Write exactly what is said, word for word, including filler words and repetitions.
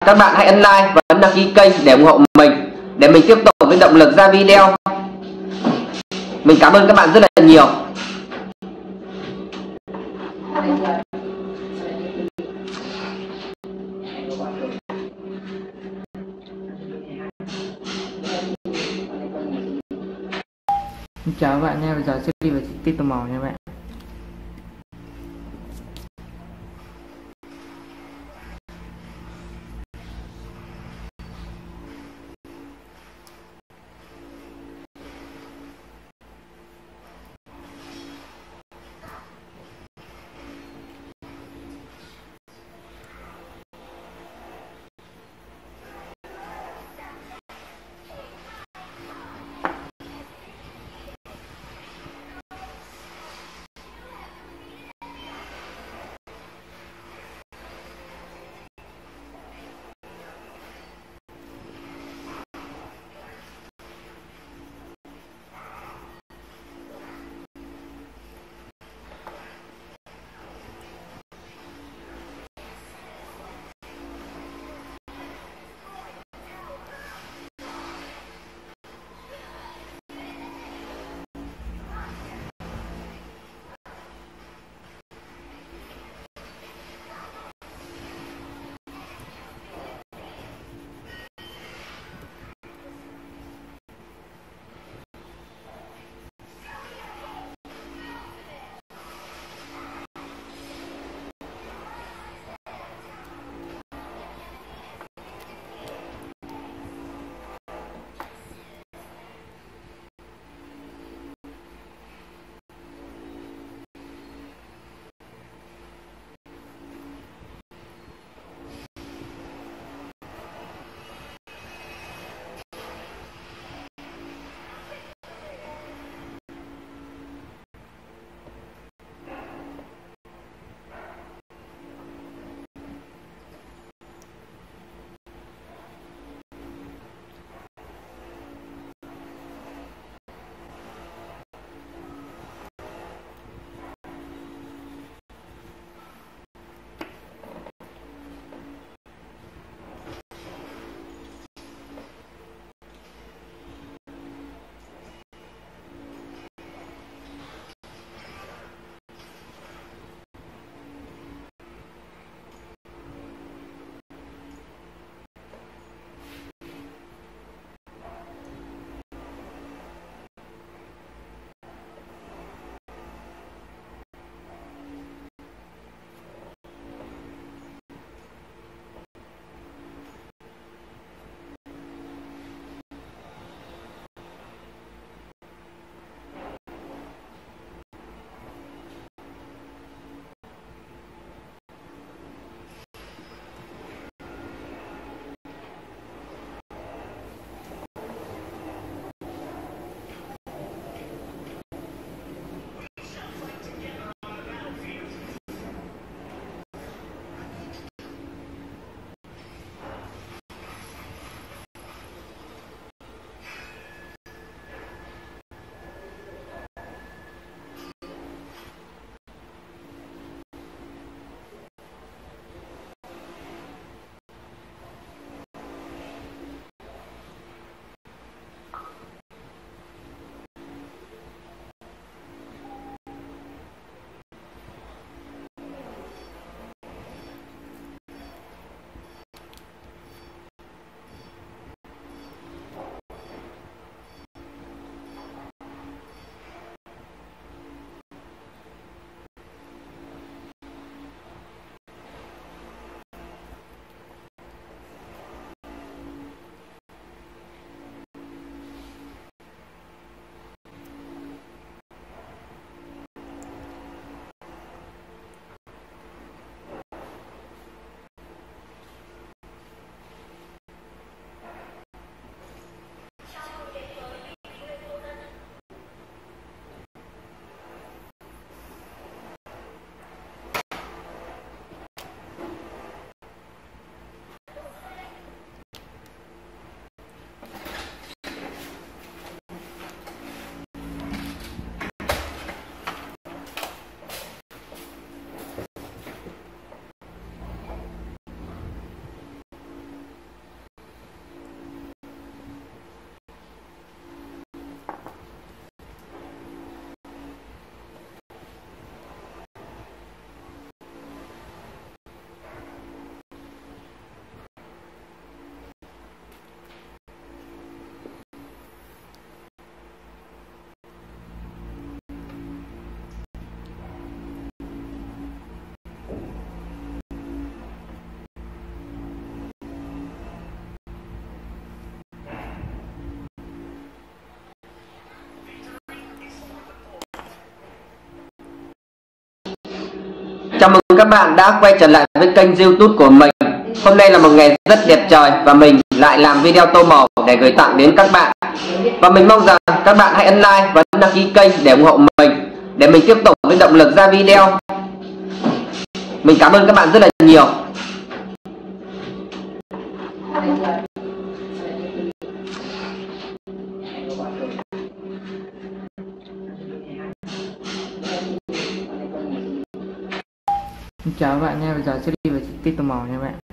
các bạn hãy ấn like và ấn đăng ký kênh để ủng hộ mình, để mình tiếp tục với động lực ra video. Mình cảm ơn các bạn rất là nhiều. Chào các bạn nha, bây giờ sẽ đi vào tiếp tục màu nha các bạn. các bạn đã quay trở lại với kênh YouTube của mình. Hôm nay là một ngày rất đẹp trời và mình lại làm video tô màu để gửi tặng đến các bạn. Và mình mong rằng các bạn hãy ấn like và đăng ký kênh để ủng hộ mình, để mình tiếp tục với động lực ra video. Mình cảm ơn các bạn rất là nhiều. Xin chào các bạn nha, bây giờ sẽ đi vào chi tiết tô màu nha các bạn.